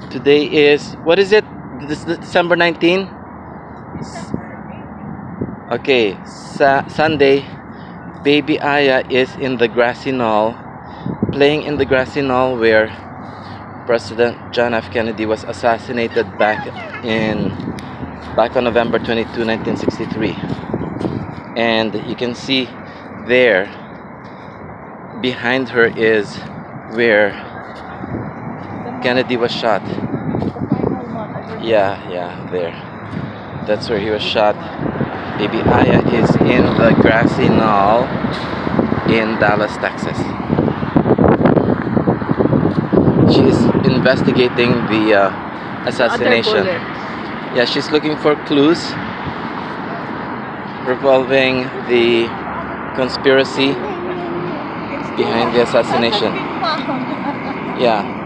Today is, what is it? This is December 19? Okay, Sunday. Baby Aya is in the Grassy Knoll, playing in the Grassy Knoll where President John F. Kennedy was assassinated back on November 22, 1963. And you can see there behind her is where Kennedy was shot. Yeah, there. That's where he was shot. Baby Aya is in the Grassy Knoll in Dallas, Texas. She is investigating the assassination. Yeah, she's looking for clues revolving the conspiracy behind the assassination. Yeah.